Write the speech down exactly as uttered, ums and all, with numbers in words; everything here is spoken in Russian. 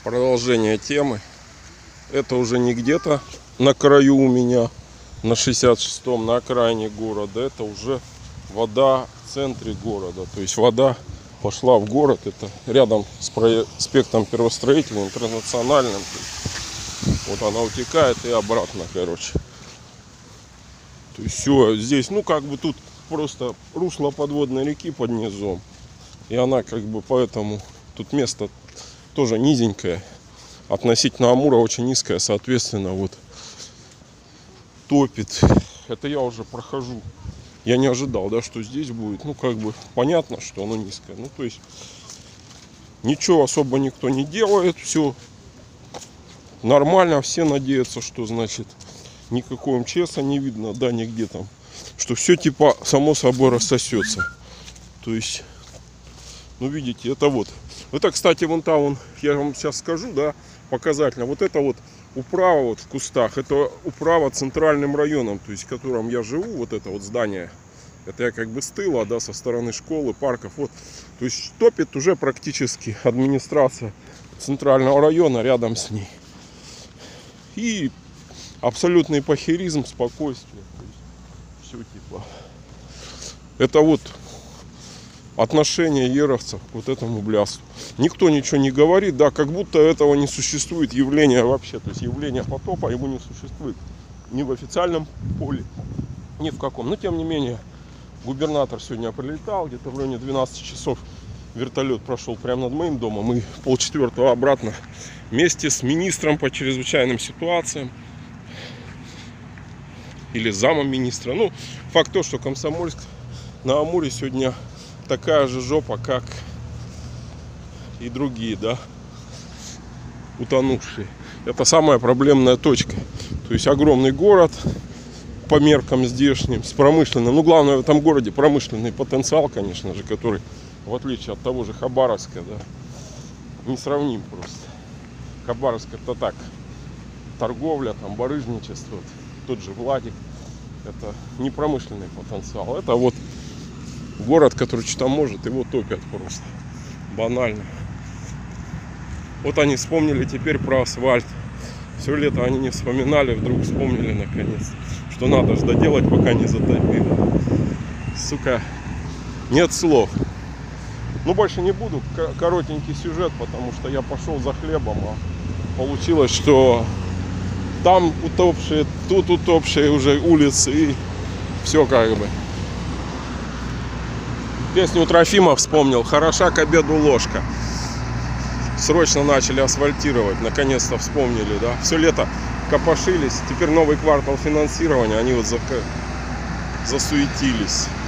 Продолжение темы. Это уже не где-то на краю у меня, на шестьдесят шестом, на окраине города. Это уже вода в центре города. То есть вода пошла в город. Это рядом с проспектом Первостроительным, Интернациональным. Вот она утекает и обратно, короче. То есть все здесь, ну как бы тут просто русло подводной реки под низом. И она как бы поэтому тут место тоже низенькое. Относительно Амура очень низкое, соответственно, вот топит. Это я уже прохожу. Я не ожидал, да, что здесь будет. Ну, как бы понятно, что оно низкое. Ну, то есть ничего особо никто не делает. Все нормально. Все надеются, что, значит, никакого эм че эса не видно, да, нигде там. Что все типа само собой рассосется. То есть, ну, видите, это вот. Это, кстати, вон там, вон, я вам сейчас скажу, да, показательно. Вот это вот управа вот в кустах, это управа центральным районом, то есть в котором я живу, вот это вот здание. Это я как бы с тыла, да, со стороны школы, парков. Вот. То есть топит уже практически администрация центрального района рядом с ней. И абсолютный похеризм, спокойствие. То есть все типа. Это вот отношение еровцев к вот этому блясу. Никто ничего не говорит, да, как будто этого не существует явления вообще. То есть явление потопа его не существует ни в официальном поле, ни в каком. Но тем не менее, губернатор сегодня прилетал, где-то в районе двенадцати часов вертолет прошел прямо над моим домом. И полчетвертого обратно вместе с министром по чрезвычайным ситуациям или замом министра. Ну, факт то, что Комсомольск на Амуре сегодня такая же жопа, как и другие, да, утонувшие. Это самая проблемная точка. То есть огромный город по меркам здешним, с промышленным. Ну, главное в этом городе промышленный потенциал, конечно же, который, в отличие от того же Хабаровска, да, не сравним просто. Хабаровск — это так, торговля, там, барыжничество, тот же Владик. Это не промышленный потенциал. Это вот город, который что-то может, его топят просто. Банально. Вот они вспомнили теперь про асфальт. Все лето они не вспоминали, вдруг вспомнили наконец, что надо же доделать, пока не затопило. Сука, нет слов. Ну, больше не буду. Коротенький сюжет, потому что я пошел за хлебом, а получилось, что там утопшие, тут утопшие уже улицы, и все как бы. Песню Трофима вспомнил. Хороша к обеду ложка. Срочно начали асфальтировать. Наконец-то вспомнили, да. Все лето копошились. Теперь новый квартал финансирования. Они вот засуетились.